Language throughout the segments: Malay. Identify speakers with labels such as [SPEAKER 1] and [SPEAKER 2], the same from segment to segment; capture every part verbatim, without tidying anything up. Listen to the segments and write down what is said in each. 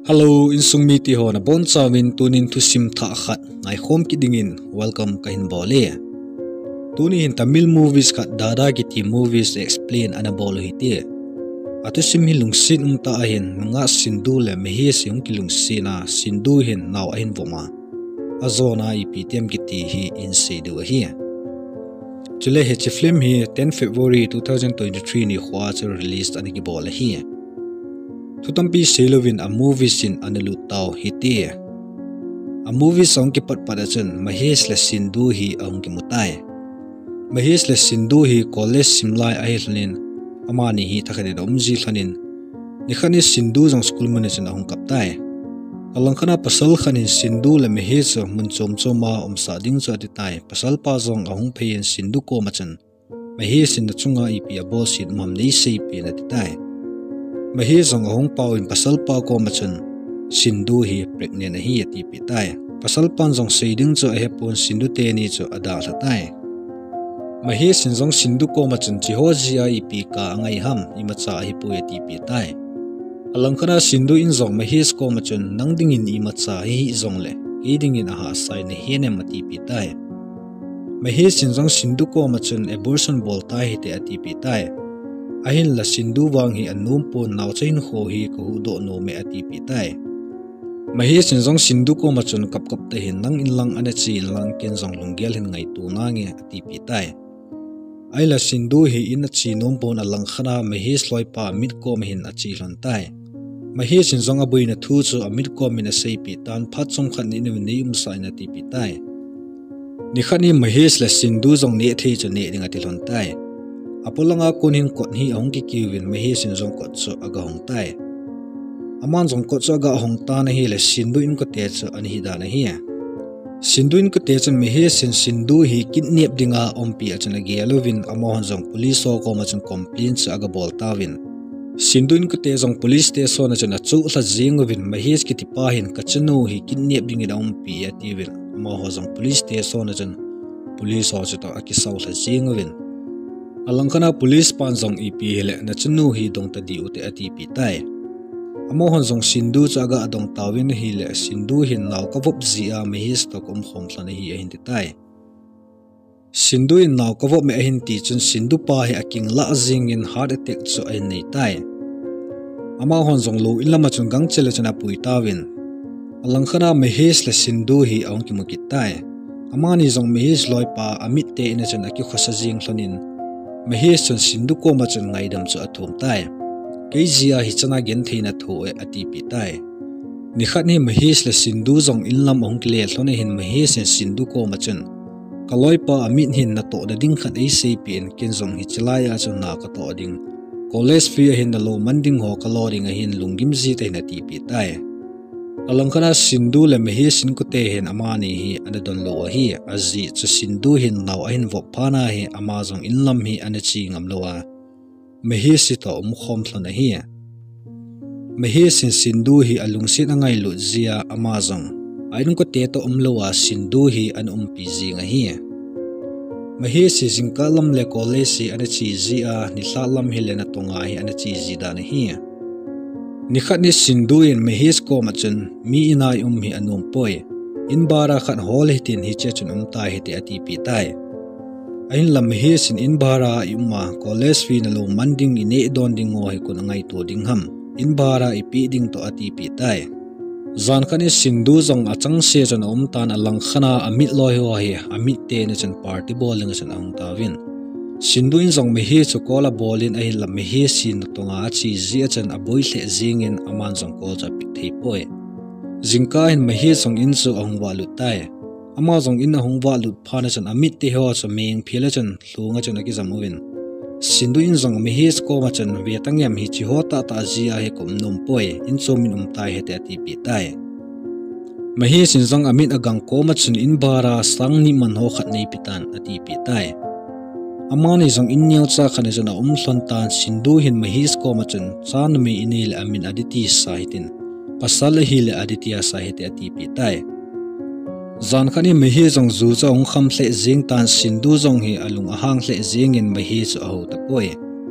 [SPEAKER 1] Hello, in sung mi ti ho na bon chawin tunin thusim tha khat ngai khom ki dingin welcome kahin bole. Tuni hin Tamil movies khat dada ki ti movies explain ana bolo hiti. Atusim hi lungsin um ta ahin nga sindu le mehi siung ki lungsina sindu hin naw ahin voma. Azona iptm ki ti hi in sedu hi. Chule he chi film hi tenth February twenty twenty-three ni khwa cha released ani ki bol hi. Tutampi selovin a movie sin analutao hiti. A movie song ki pat padachan mahes le sindu hi ang ki mutai. Mahes le sindu hi college simlai ahilnin amani hi thakade omji thanin nikhani sindu jong school manachan ahung kaptai. Alangkhana pasal khanin sindu le mahes munchom choma omsa ding cha ditai pasal pa jong ahung phein sindu ko machan mahes in chunga ipi abol sin mam nei sei pe na ditai. Mahi zong ahong pao in pasal pa ko machan sindu hi pregnant hi ati pitai pasal pan zong seiding cho ahepon sindu te ni cho ada thatai mahi sin zong sindu ko machan chiho jia ipi ka angai ham imacha hi pu ati pitai alangkhana sindu in zong mahi ko machan nangding in imacha hi zong le iding in aha sai ne hene mati pitai mahi sin zong sindu ko machan abortion bol tai hi te ati pitai ahin la sindu wang hi anum po naw chain kho hi ko do no me ati pitai mahi sin zong sindu ko machun kap kap te hin nang in lang ane chi lang ken zong lunggel hin ngai tu na nge ati pitai ai la sindu hi in chi nom po na lang khana mahi sloi pa mit ko hin achi lon tai mahi sin zong abui na thu chu amit ko min a sei pi tan phat chong khan ni ni um sai na ti pitai ni khani mahi la sindu zong ne thei chu ne ringa ti lon tai apolanga kunin kot hi ahong ki kiwin mehi sin zong kot so aga hong tai aman zong kot so aga hong ta na hi le sindu in ko te chu ani hi da na hi sindu in ko te chan mehi sin sindu hi kidnap dinga ompi achana gelovin amon zong police so ko machan complaint cha aga bol tawin sindu in ko te zong police station na chana chu la jingwin mehi ki ti pa hin ka chanu hi kidnap dingi da ompi atiwin amo ho zong police station na chan police so cha aki saw la jingwin alangkana police pan zong ipi hele na chunu hi dong ta di ute ati pitai amo hon zong sindu chaga adong tawin hi le sindu hin naw ka vop zia me hi stok om khom thlan hi ahin ti tai sindu in naw ka vop me ahin ti chun sindu pa hi aking la jing in heart attack chu ai nei tai ama hon zong lo in lama chung gang chele chana pui tawin alangkana me hi le sindu hi aung ki mukitai amani zong me hi loi pa amit te ina chana ki khosa jing thlonin mahi chun sindu ko machan ngai dam chu athum tai keizia hi chana gen theina tho e ati pi tai nikhat ni mahi le sindu zong inlam ong kle thlone hin mahi se sindu ko machan kaloi pa amit hin na to da ding khat ei sei pin ken zong hi chlaya chu na ka to ding college fee hin na lo manding ho kaloring a hin lungim ji te na ti pi tai alangkana sindu le mahi sin ko te hen amani hi anadon lo hi azi chu sindu hin naw ahin vop phana hi amazong inlam hi anachi ngam lowa mahi si to um khom thlana hi mahi sin sindu hi alungsin angai lu zia amazong ain ko te to um lowa sindu hi an um pi ji nga hi mahi si jingkalam le college si anachi zia ni thlalam hi le na tonga hi anachi ji da na hi nikhat ni sindu in mehis ko machan mi inai um hi anum poi in bara khat hol hitin hi che chun um ta hi te ati pi tai ain lam mehis in in bara imma college fi na lo manding ine don ding ngo hi kun ngai to ding ham in bara ipi ding to ati pi tai zan khani sindu zong achang se chan um tan alang khana amit loi ho hi amit te na chan party bowling chan ang tawin sindu in zong mehi chu kola bolin ai la mehi sin tonga chi zia chan aboi hle zingin aman zong ko cha pi thei poi jingka in mehi zong in chu ong walu tai ama zong in hong walu phana chan amit te ho cha meng phila chan hlunga chan ki zamuwin sindu in zong mehi ko ma chan ve tangyam hi chi ho ta ta zia he kom nom poi in chomin um tai he te ati pi tai mehi sin zong amit agang ko ma chun in bara sang ni man ho khat nei pitan ati pi tai amani zong innyau cha khane jana um hlon tan sindu hin mahis ko machan chan me inil amin aditi sahitin pasal hi le aditya sahit ati pi tai zan khani mehi zong zu cha ong kham hle jing tan sindu zong hi alung ahang hle jing in mehi chu ho ta poi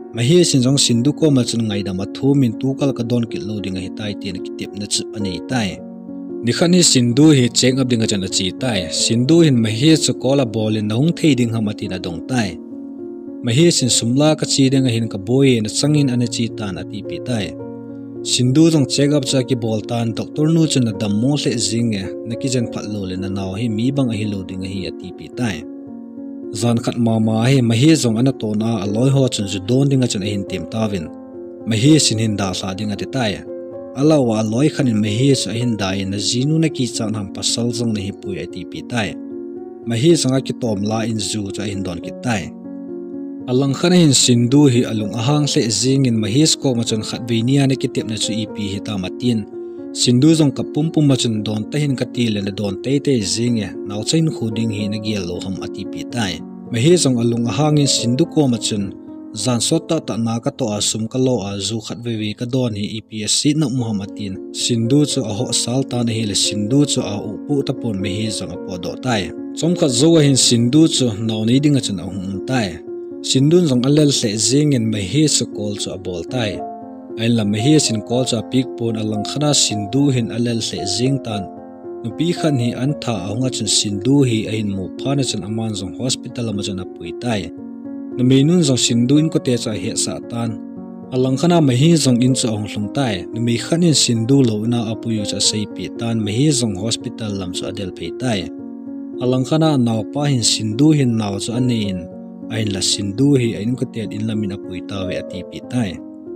[SPEAKER 1] Mahi sinjong sindu ko macun ngai da mathu min tukal ka don kit loading hi tai tin kitip na chu ani tai. Nikhani sindu hi cheng up dinga chan achi tai. Sindu hin mahi chu kola bolin na hung thei ding hamati na dong tai. Mahi sin sumla ka chi dinga hin ka boy na changin ana chi tan ati pi tai. Sindu jong check up cha ki bol tan doctor nu chun na dam mo le jing e na ki jan phat lo le na naw hi mi bang a hi loading hi ati pi tai. Zan khat mama hi mahi jong ana to na aloi ho chun ju don dinga chan hin tim tawin. Mahi sin hin da sa dinga te tai. Ala wa loi khanin mahi sa hin dai na zinu na ki chan ham pasal jong na hi pui ati pi tai. Mahi sanga ki tom la in zu cha hin don ki tai. Alang khana hin sindu hi alung ahang le jing in mahi sko ma chon khat vinia na ki tep na chu ipi hi ta matin. Sindu jong ka pum pum ma chon don ta hin ka ti le na don te te jing e naw chain khuding hi na gel lo ham ati pi tai. Mahi jong alung ahang in sindu ko ma chon zan sota ta na ka to asum ka lo a zu khat ve ve ka don hi E P S C na muhammadin sindu chu a ho sal ta na hi le sindu chu a u pu ta pon me hi zang a po do tai chom kha zo hin sindu chu naw ni ding a chan a hum tai sindu zong alel se jing en me hi chu kol chu a bol tai ai la me hi sin kol chu a pik pon alang khana sindu hin alel se jing tan nupi khan hi an tha ahunga chan sindu hi a hin mu phana chan aman zong hospital ma chan a pui tai na meinun zong sindu in ko te cha he sa tan alang khana mahi zong in cha ong hlung tai na mi khanin sindu lo na apuyu cha sei pi tan mahi zong hospital lam cha adel phei tai alang khana naw pa hin sindu hin naw cha anin ain la sindu hi ain ko te in lamin apui ta we ati pi tai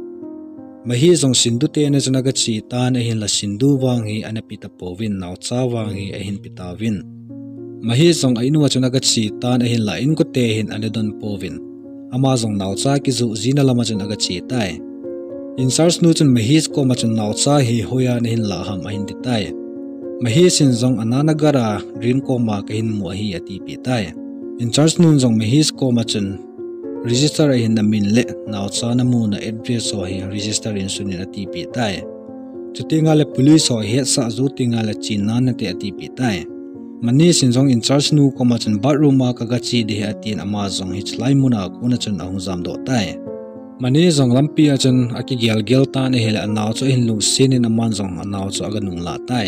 [SPEAKER 1] mahi zong sindu te na jana ga chi tan a hin la sindu wang hi anapi ta povin naw cha wang hi a hin pitawin mahi zong ainu achuna ga chi tan a hin la in ko te hin anedon povin ama zong naw cha ki zu zina lama chen aga chi tai in sars nu chun mahi ko ma chun naw cha hi hoya ne hin la ham a hin ti tai mahi sin zong anana gara rin ko ma ka hin mu hi ati pi tai in sars nu zong mahi ko ma chun register a hin na min le naw cha na mu na address so hi register in sunin ati pi tai chutinga le police ho he sa zu tinga le chin na te ati pi tai mani sinjong in charge nu ko ma chan bathroom ma ka ga chi de atin ama zong hi chlai muna ko na chan ahung jam do tai mani zong lampi a chan aki gel gel ta ne hel anaw cho hin lu sin in aman zong anaw cho aga nung la tai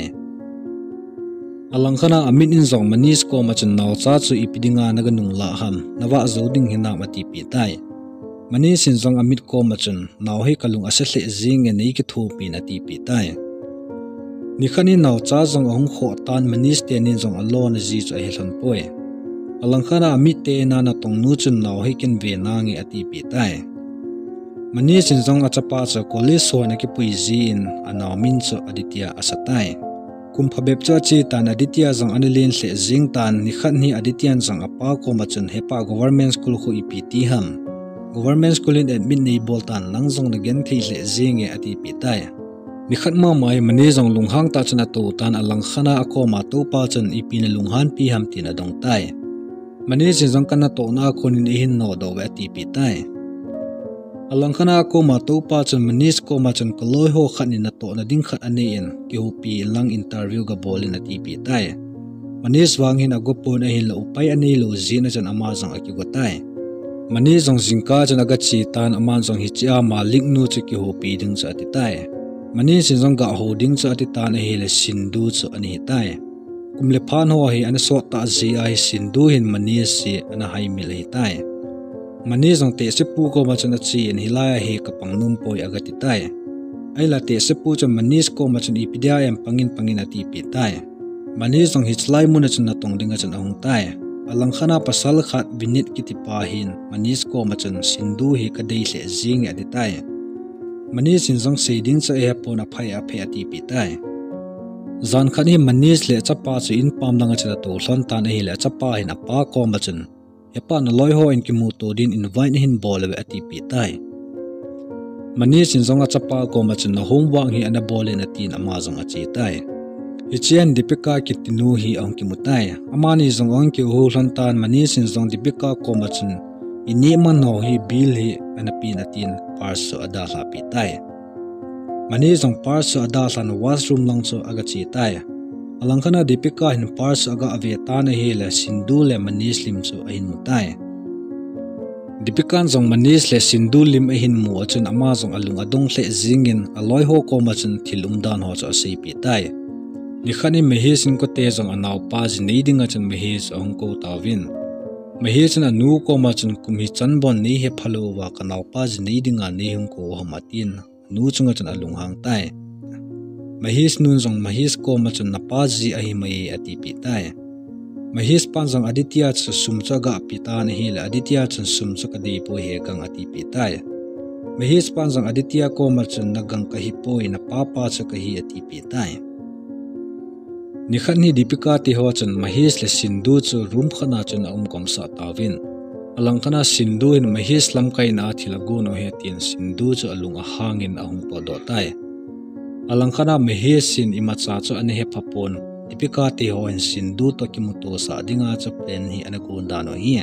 [SPEAKER 1] alang khana amin in zong mani ko ma chan naw cha chu ipidinga na ga nung la ham nawa zoding hina mati pi tai mani sinjong amit ko ma chan naw hi kalung ase hle jing e nei ki thu pi na ti pi tai nikhani naw cha zong ahung kho tan manis te nin zong alon ji chu he hlon poe alang khana mi te na na tong nu chun naw he ken ve na nge ati pi tai mani sin zong achapa cha college so na ki pui ji in anaw min chu aditya asatai kum phabep cha chi tan aditya zong anilin hle jing tan nikhan ni adityan zong apa ko ma chun hepa government school khu ipt ham government school in admin nei boltan nang zong na gen thei hle jing e ati pi tai nikhat ma mai mani zong lunghang ta chana to tan alang khana ako ma to pa chan ipin lunghan pi ham tin adong tai mani sin zong kana to na khonin hin no do wa ti pi tai alang khana ako ma to pa chan manis ko ma chan koloi ho khanin na to na ding khat ane in ki hu pi lang interview ga bolin ati pi tai manis wang hin agopon a hin lo upai ani lo zina chan ama zong aki go tai mani zong jingka chan aga chi tan aman zong hi cha ma ling nu chi ki hu pi ding cha ti tai mani sinjong ga holding cha ti tan a hele sindu chu ani tai kumle phan ho hi an so ta ji ai sindu hin mani si ana hai mil hi tai mani jong te se pu ko ma chana chi in hilaya he ka pangnum poi aga ti tai ai la te se pu cha mani ko ma chan ipidia em pangin pangin ati pi tai mani jong hi chlai mun chana tong dinga chan ahung tai alang khana pasal khat binit ki ti pa hin mani ko ma chan sindu hi ka dei le jing ati tai mani sinjong seiding cha e pona phai a phe ati pi tai zan khani manis le chapa chu in pam langa cha to hlon tan e le chapa hin apa ko ma chen hepa na loi ho in ki mu to din invite hin bol we ati pi tai mani sinjong a chapa ko ma chen na home wang hi ana bol in atin ama jong a chi tai hichian dipika ki tinu hi ong ki mutai amani jong ong ki ho hlon tan mani sinjong dipika ko ma chen ini man no hi bil hi ana pi na tin parso ada la pi tai mani jong parso ada san washroom long cho aga chi tai alang khana dipika hin parso aga ave ta na hi la sindu le mani slim cho ain mutai dipikan zong manis le sindu lim a hin mu achun ama zong alung adong hle zingin aloi ho ko ma chun thilum dan ho cha sei pi tai nikhani mehis in ko te zong anaw pa ji nei dinga chun mehis ong ko tawin mehis na nu ko ma chun kumhi chanbon nei he phalo wa kanaw pa ji nei dinga nei hung ko hamatin nu chunga chun alung hang tai mahis nun zong mahis ko ma chun na pa ji a hi mai ati pi tai mahis pan zong aditya chu sum cha ga pita na hi la aditya chun sum cha ka dei po he kang ati pi tai mahis pan zong aditya ko ma chun na gang ka hi po na pa pa cha ka hi ati pi tai nikhan hi dipika ti ho chun mahis le sindu chu rum khana chun um kom sa tawin alang kana sindu in mahis lam kai na thilagu no he tin sindu chu alung a hangin ahung po do tai alang kana mahis sin imacha chu ane he phapon dipika ti ho in sindu to kimuto sa dinga chu plan hi anaku dano hi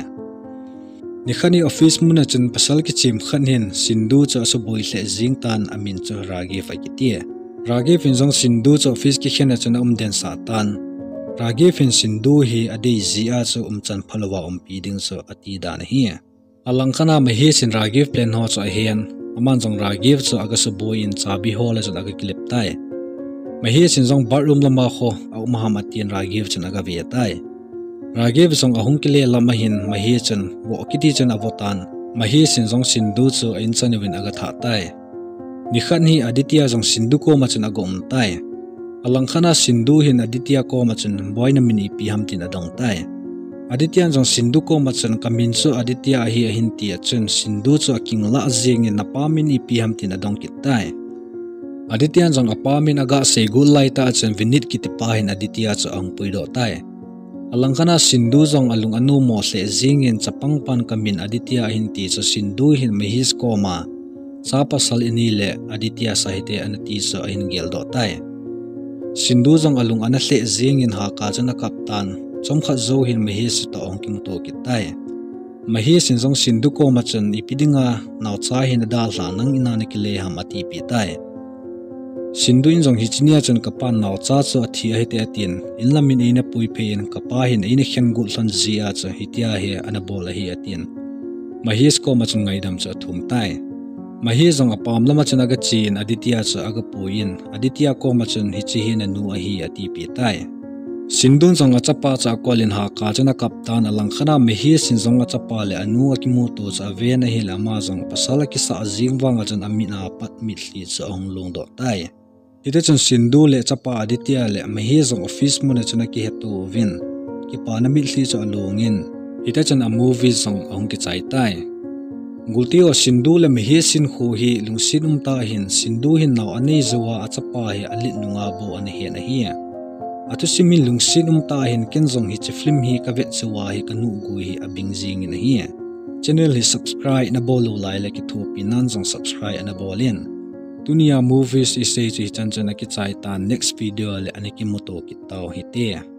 [SPEAKER 1] nikhani office muna chun pasal ki chim khanin sindu chu asu boi hle jingtan amin chu ragi fa kitie ragi fin jong sindu chu office ki khena chuna um den sa tan ragi fin sindu hi adei zia chu um chan phalawa um pi ding chu ati dan hi alang kana mahi sin ragi plan ho chu hian aman jong ragi chu agasu boi in chabi hol chu aga clip tai mahi sin jong bathroom lama kho au mahamatian ragi chu naga ve tai ragi jong ahung kile lama hin mahi chun wo kiti chun avotan mahi sin jong sindu chu in chanwin aga tha tai nikhan hi aditya jong sindu ko ma chun agom tai alang khana sindu hin aditya ko ma chun boina mini pi hamtin adong tai aditya jong sindu ko ma chun kamin chu aditya hi hin ti chun sindu chu aking la jing in napamin pi hamtin adong kit tai aditya jong apamin aga segul lai ta chun vinit kitipa hin aditya chu ang puido tai alang khana sindu jong alung anu mo hle jing in chapang pan kamin aditya hin ti chu sindu hin mehis ko ma sapa sal inile aditya sahite anati so ahin gel do tai sindu jong alung ana hle jing in ha ka jana kaptan chomkha zo hin mahis ta ong kim to kitai mahis in jong sindu ko ma chun ipidinga naw cha hin dal hla nang ina ne kile ham ati pi tai sindu in jong hichinia chun kapan naw cha chu athi a hete atin in lamin ina pui phein kapa hin ina khen gul hlan zia chu hitia he ana bol hi atin mahis ko ma chun ngaidam chu thum tai mahi zong apam lama chun aga chin aditya chu aga puin aditya ko ma chun hichi hin anu a hi ati pi tai sindun zong achapa cha kolin ha ka chana kaptan alang khana mehi sin zong achapa le anu akimu to cha ve na hi lama zong pasala ki sa jing wanga chun amina pat mi thli cha ong long do tai ite chun sindu le chapa aditya le mehi zong office mu na chuna ki hetu win ki pa na mi thli cha longin ite chun a movie zong ong ki chai tai gultio sindu le mehi sin khu hi lungsin umta hin sindu hin naw anei zuwa achapa hi alit nunga bo an he na hi atu simin lungsin umta hin kenzong hi chiflim hi ka vet chuwa hi kanu gu hi abing jing in hi channel hi subscribe na bolo lai la ki thu pinan jong subscribe na bolin dunia movies isei chi chan chan ki chai ta next video le aniki moto ki taw hi te